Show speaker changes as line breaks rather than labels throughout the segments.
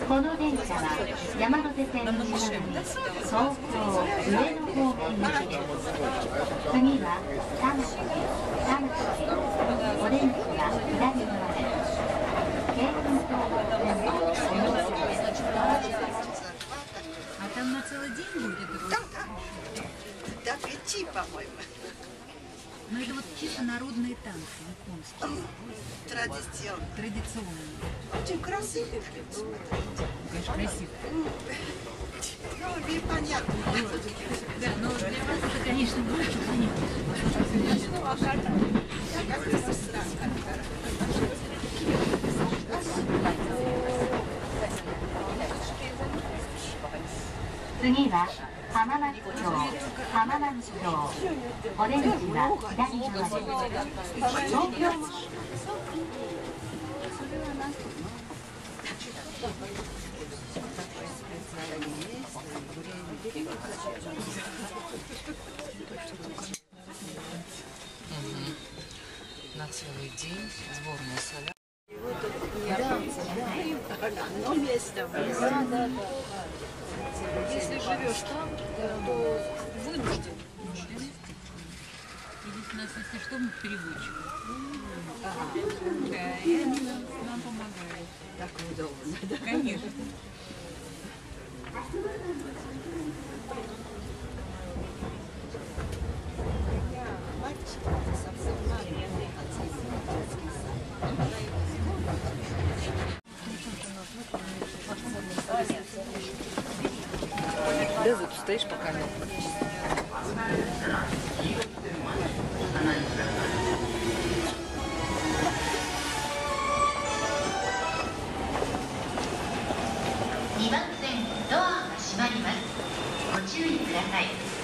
この電車は山手線に乗り東京上野方面行きです。次は田町、お出口は左側です。京浜東北線のお乗り換えです。
А там на целый день будет это?
До 5, по-моему.
Ну это вот чисто народные танцы, японские.
Традиционные. Очень красивые,
Конечно, красиво.
Ну, непонятно.
Да, но для вас это, конечно, будет понятно.
次は浜松町、お出口は左側です。東京も
На целый день сборная соля.
Одно место.
Если живешь там, то вынужден. Здесь у нас, если что, переводчик. Да, и они нам помогают.
Так удобно, да?
Конечно.
Да, ты стоишь пока нет.
2番線ドアが閉まります。ご注意ください。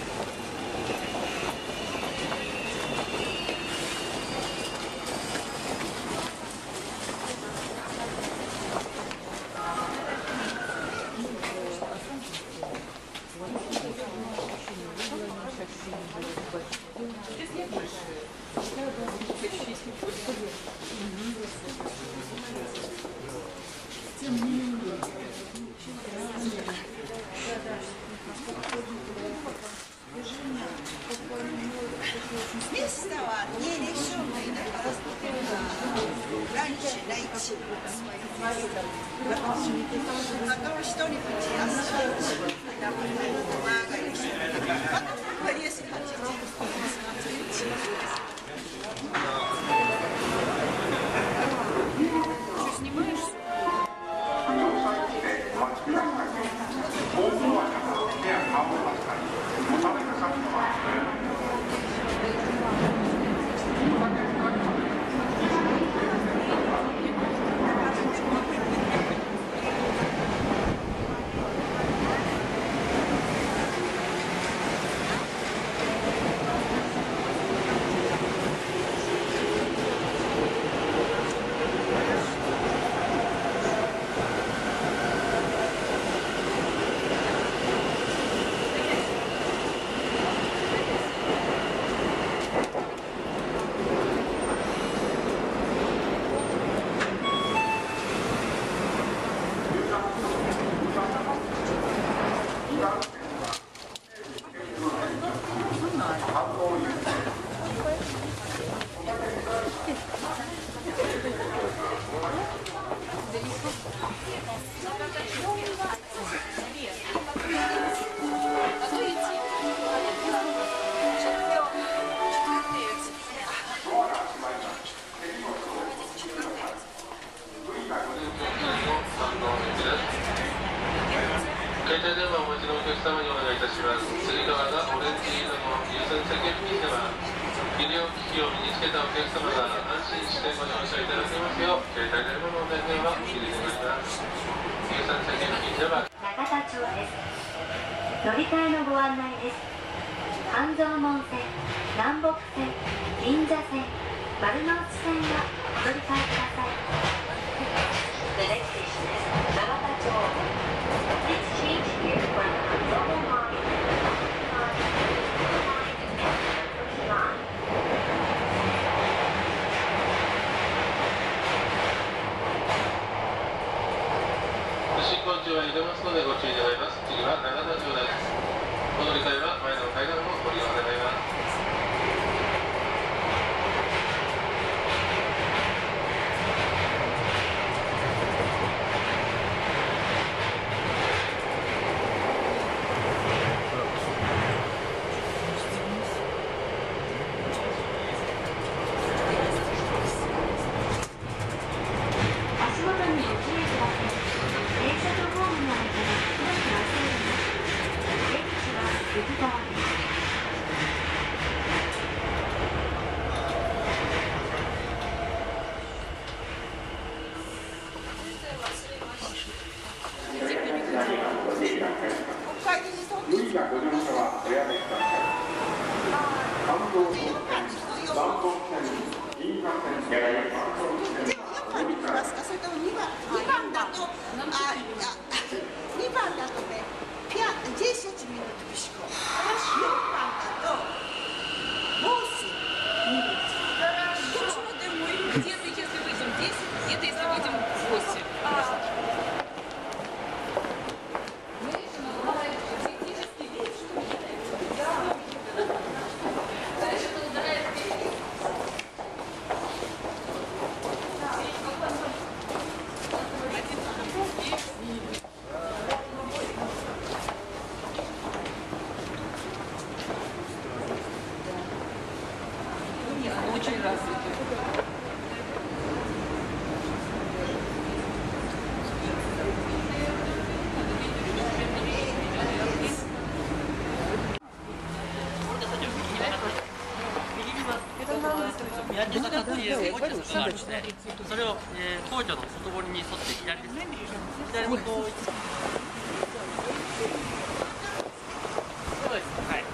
Местоはне решенное, раньше найти. Потом что-нибудь оставить. Помогать. Потом, если хотите, посмотреть.
Что, снимаешь?乗り換えのご案内です。半蔵門線、南北線、銀座線、丸の内線はお乗り換えください。The next station is 永田町。Please change here for the Hanzomo line.
中は揺れますのでご注意願います。次は長田城です。お乗り換えは前の階段をご利用願います。
足元にご注意ください。電車とホームの間が広く空いております。出口は右側です。
国会議事堂に
がご乗車はおやめください。関東線、南北線、銀河線、やや関東線、
でも4番に来ますか、それとも2番だと2番だとね10 минут пешком. 4番だと8 минут.
Где-то, если выйдем 10, где-то, если выйдем 8. Очень развитый.
Наручные. それを、皇居の外堀に沿って左です。左にこう。そうです。はい。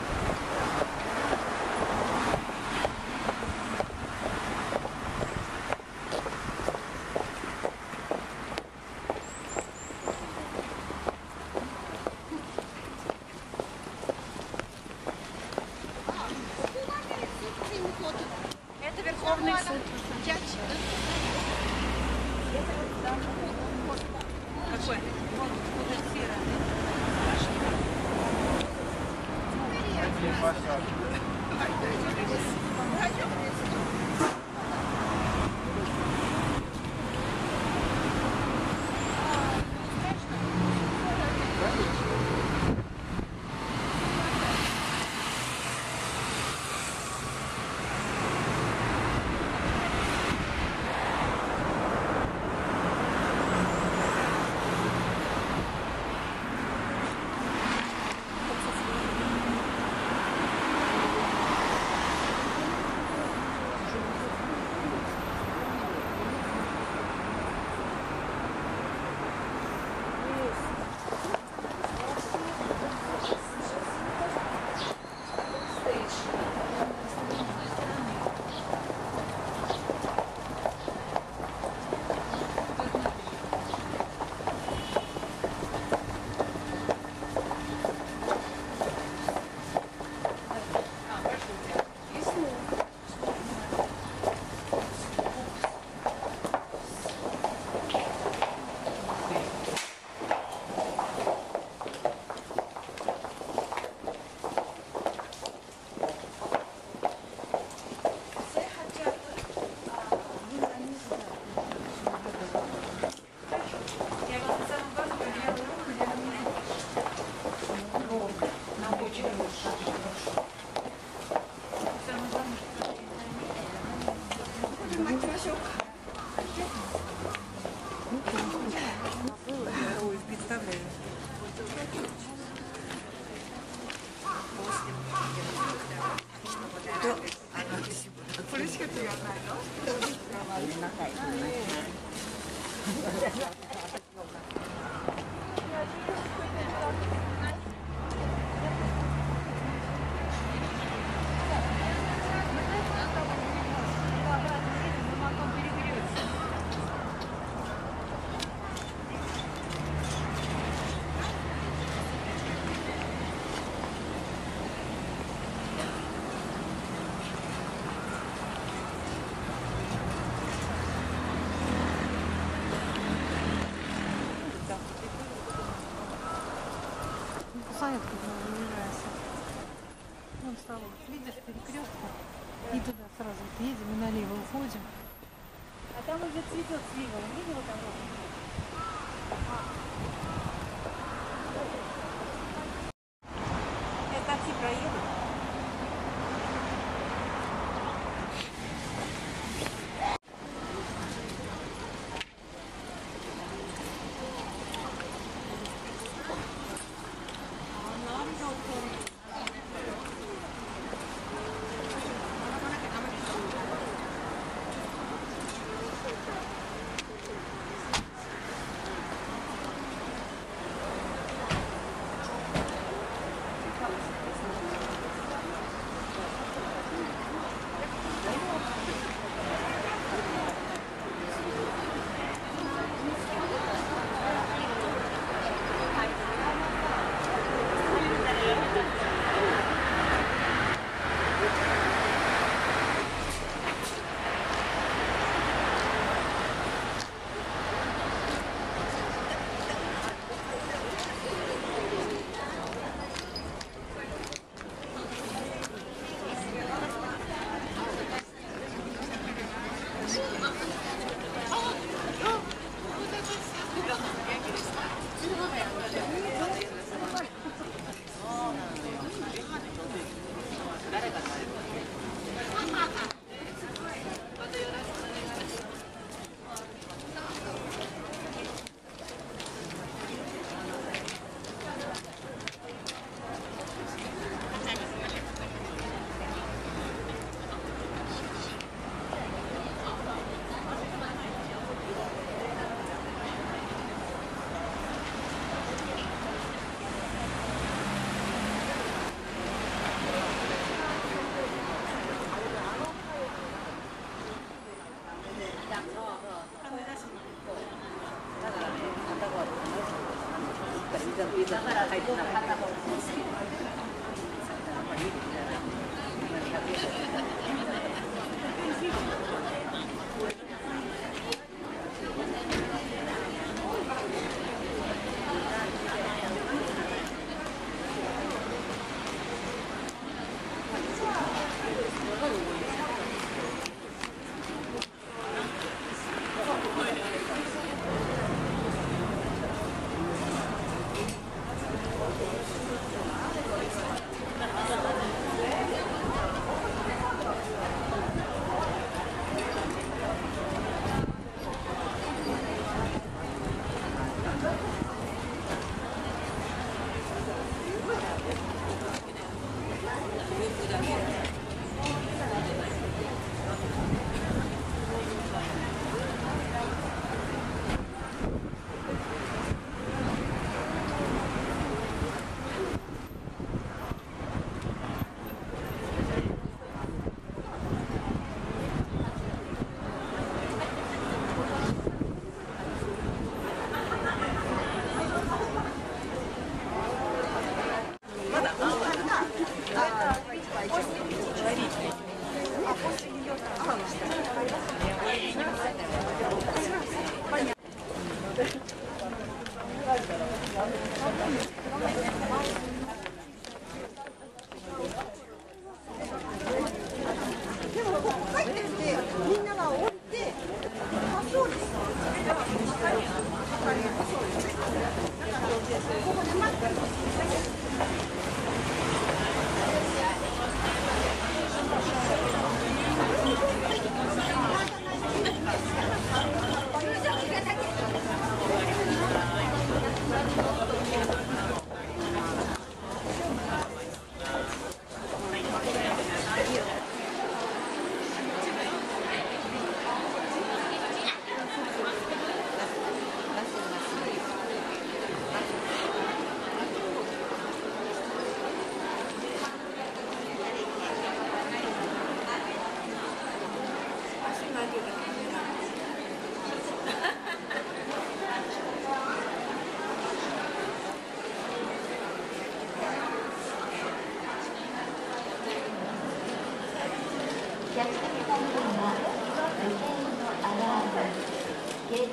Это Верховный суд. Какой?
знаю, куда уезжаешь. Вон стало, видишь, перекресток. И туда сразу вот едем и налево уходим. А там уже цветет слива. Видела там? Я такси проеду.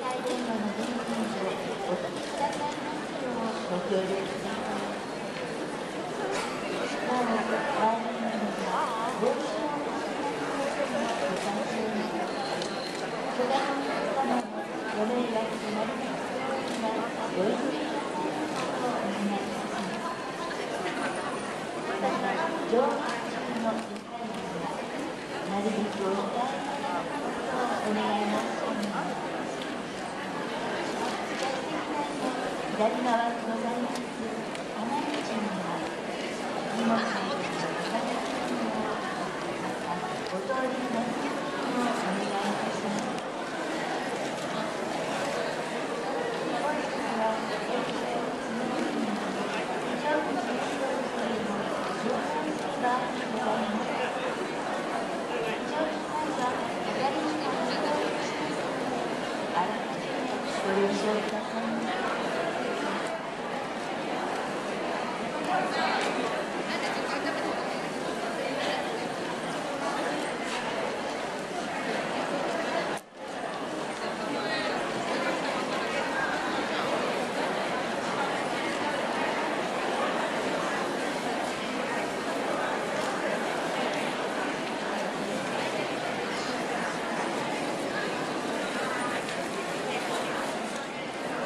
ご協力ください。
お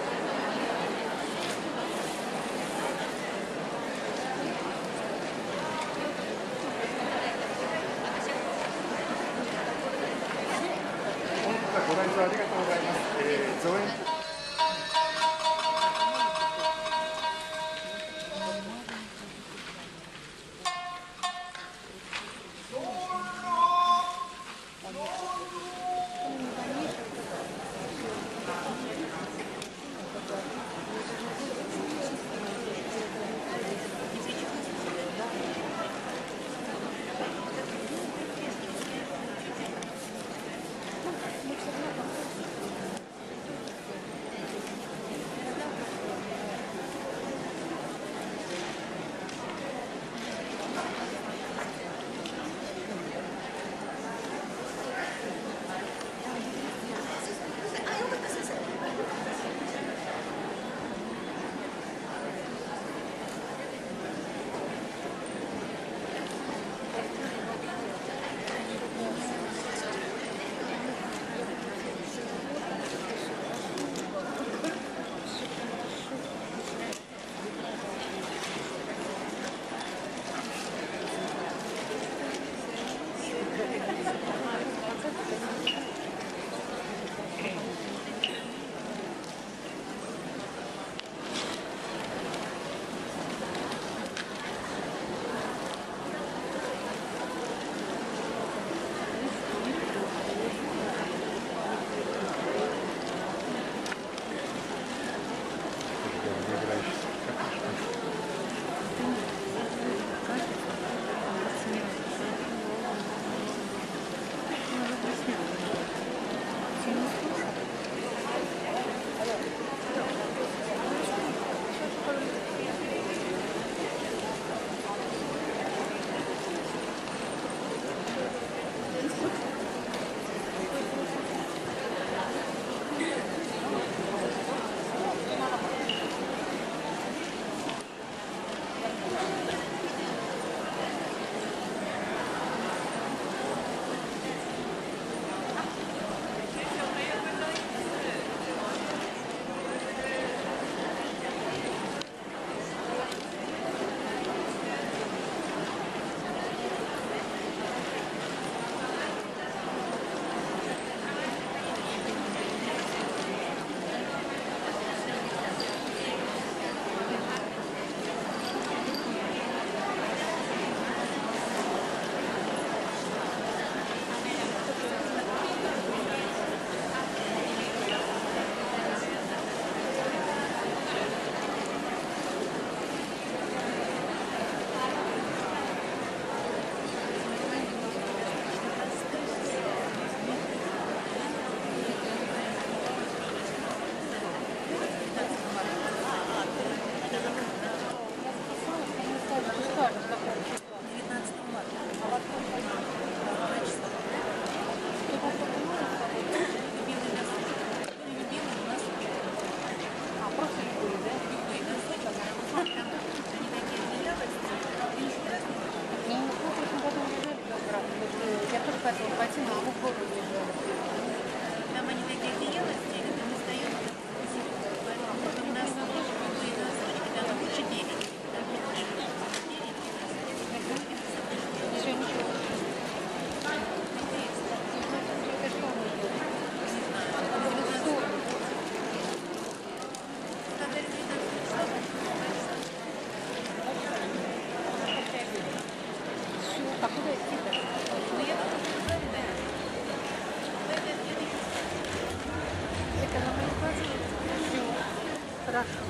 Там они такие одеяла сделали, там стоят, потом у нас любые носочки, там лучше берег, там лучше берег. Еще ничего. А куда идти-то? Ну я тут это на моей базе. Все. Хорошо.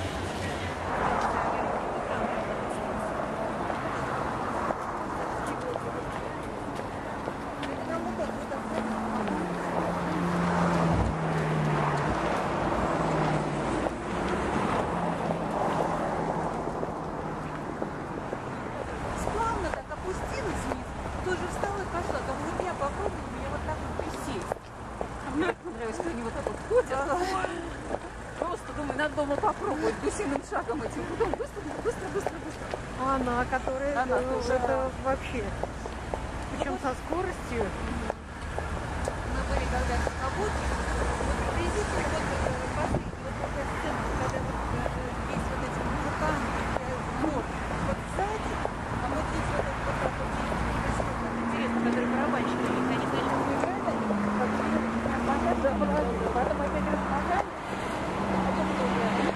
Плавно так опустилась вниз, тоже встала и пошла. Думаю, вот я попробую, мне вот так вот присесть. А мне понравилось, что они вот так вот ходят. Просто думаю, надо дома попробовать гусиным шагом этим. Потом быстро.
А она, которая
Она тоже,
это
да.
вообще. Причем со скоростью.
Мы были когда в Кабуке, вот приблизительно вот последний, вот такая сцена, когда вот есть вот эти мужиками, вот сзади, а вот здесь вот так вот интересно, которые барабанщики, они сначала играли, потом опять размахали, а потом тоже.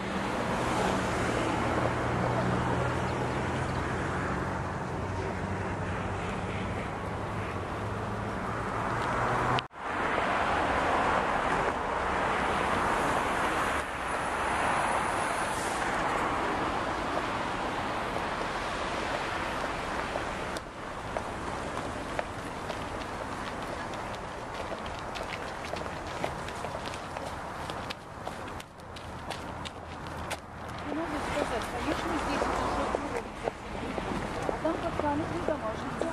Можно сказать, конечно, здесь это все а там как рано и дома жить.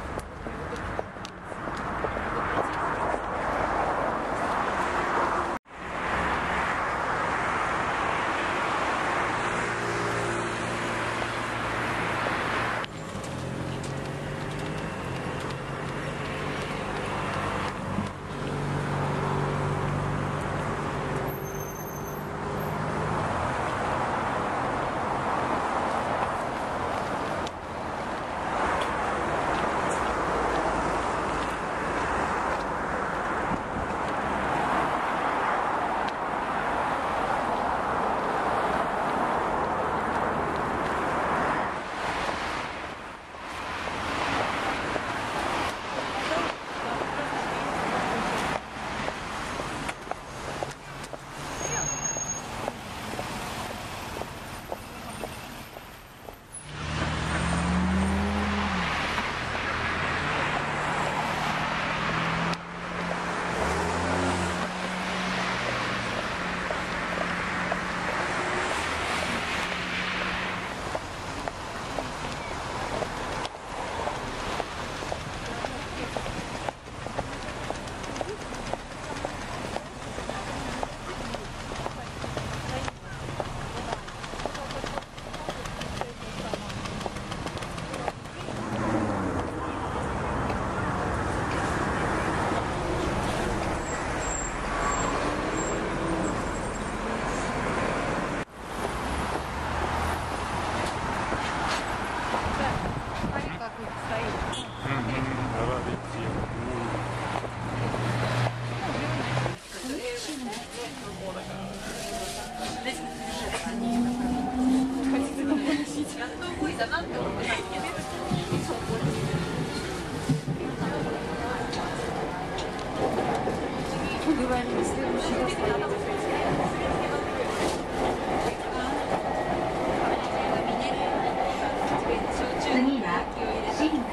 Говорили, следующий раз.
次は新町、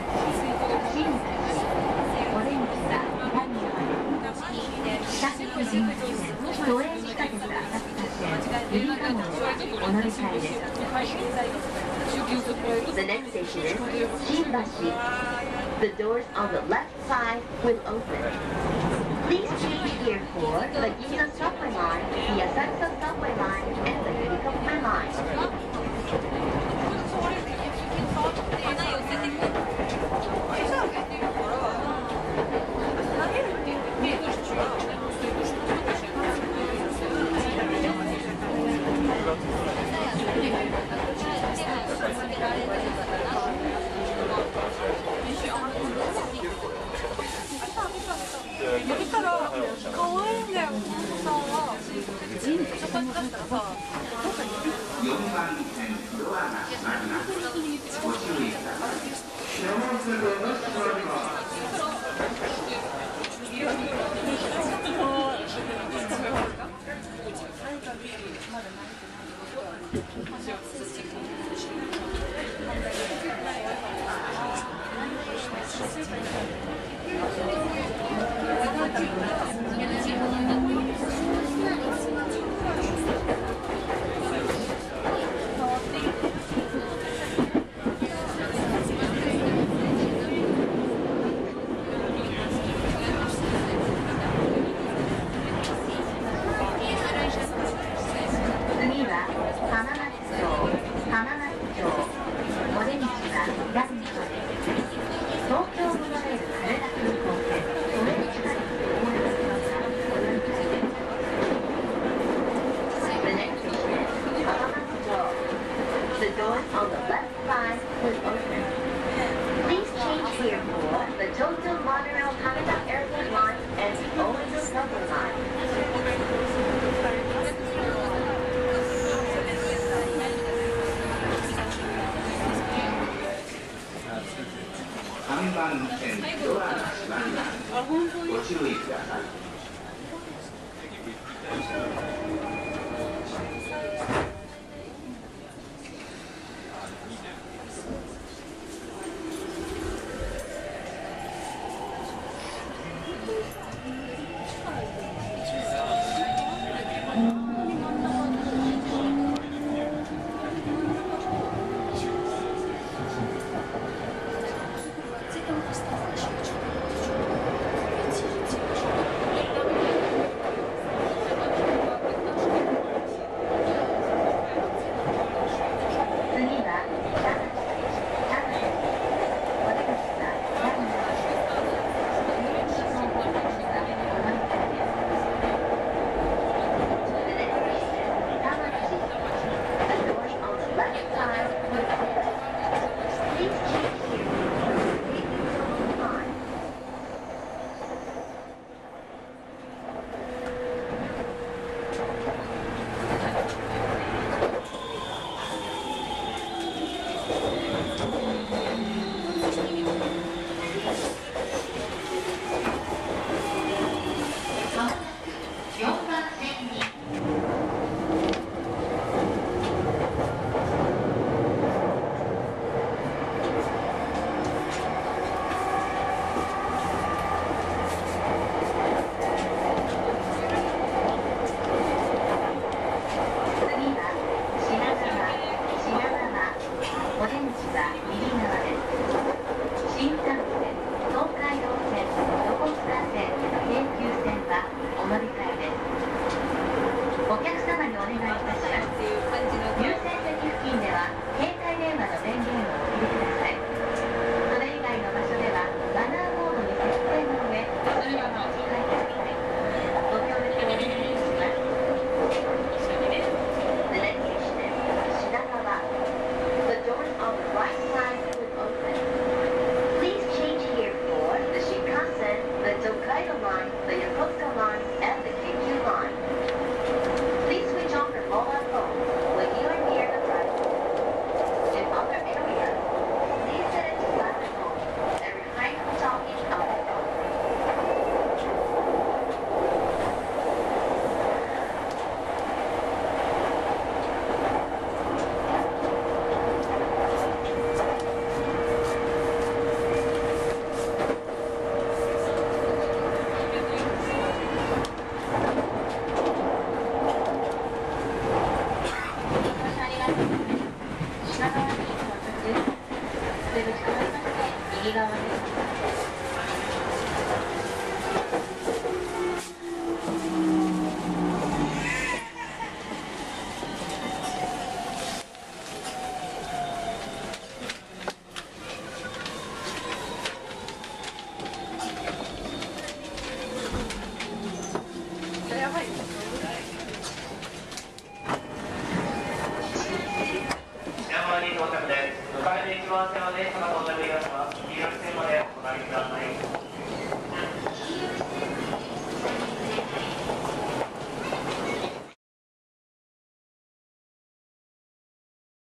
オレンジが左側、北福神線、都営地下鉄浅草線、ゆりかごへお乗り換えです。The next station is Shinbashi. The doors on the left side will open. Please change here for the Ginza subway line, the Asakusa subway line, and the Yurikawa line.
4番線ドアが閉まります。ご注意ください。3番線ドアが閉まります。ご注意ください。
到着です。迎えで1番線は電車が到着いたします。黄色い線までお隣ください。